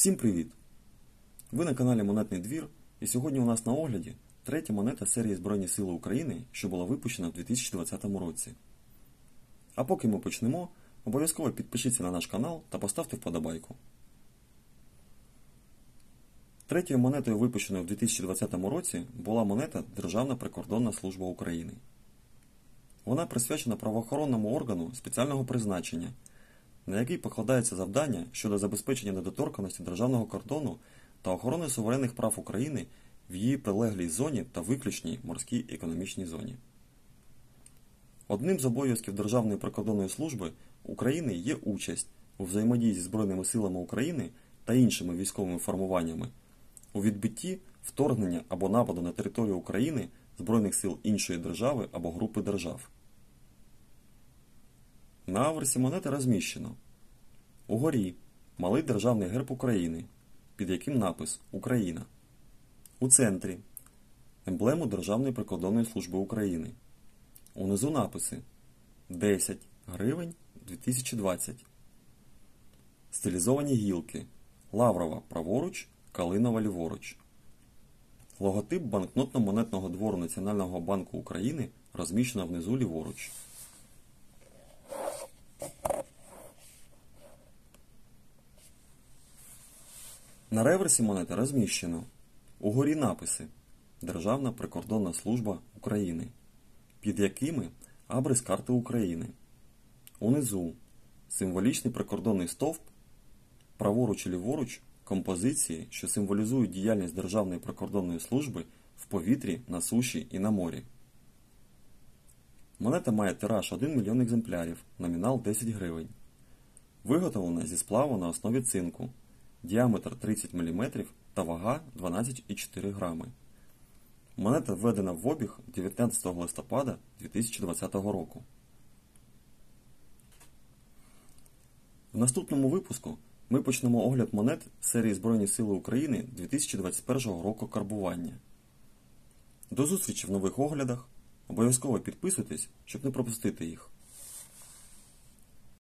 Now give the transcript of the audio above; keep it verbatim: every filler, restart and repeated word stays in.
Всім привіт! Ви на каналі Монетний двір, і сьогодні у нас на огляді третя монета серії Збройні Сили України, що була випущена в дві тисячі двадцятому році. А поки ми почнемо, обов'язково підпишіться на наш канал та поставте вподобайку. Третьою монетою, випущеною в дві тисячі двадцятому році, була монета Державна прикордонна служба України. Вона присвячена правоохоронному органу спеціального призначення, на який покладається завдання щодо забезпечення недоторканності державного кордону та охорони суверенних прав України в її прилеглій зоні та виключній морській економічній зоні. Одним з обов'язків Державної прикордонної служби України є участь у взаємодії зі Збройними силами України та іншими військовими формуваннями у відбитті вторгнення або нападу на територію України Збройних сил іншої держави або групи держав. На аверсі монети розміщено: угорі малий державний герб України, під яким напис «Україна». У центрі емблему Державної прикордонної служби України. Унизу написи десять гривень дві тисячі двадцять. Стилізовані гілки: лаврова праворуч, калинова ліворуч. Логотип банкнотно-монетного двору Національного банку України розміщено внизу ліворуч. На реверсі монети розміщено: угорі написи Державна прикордонна служба України, під якими абрис карти України. Унизу символічний прикордонний стовп, праворуч і ліворуч композиції, що символізують діяльність Державної прикордонної служби в повітрі, на суші і на морі. Монета має тираж один мільйон екземплярів, номінал десять гривень. Виготовлена зі сплаву на основі цинку, діаметр тридцять міліметрів та вага дванадцять цілих чотири грами. Монета введена в обіг дев'ятнадцятого листопада дві тисячі двадцятого року. В наступному випуску ми почнемо огляд монет серії Збройні Сили України дві тисячі двадцять першого року карбування. До зустрічі в нових оглядах. Обов'язково підписуйтесь, щоб не пропустити їх.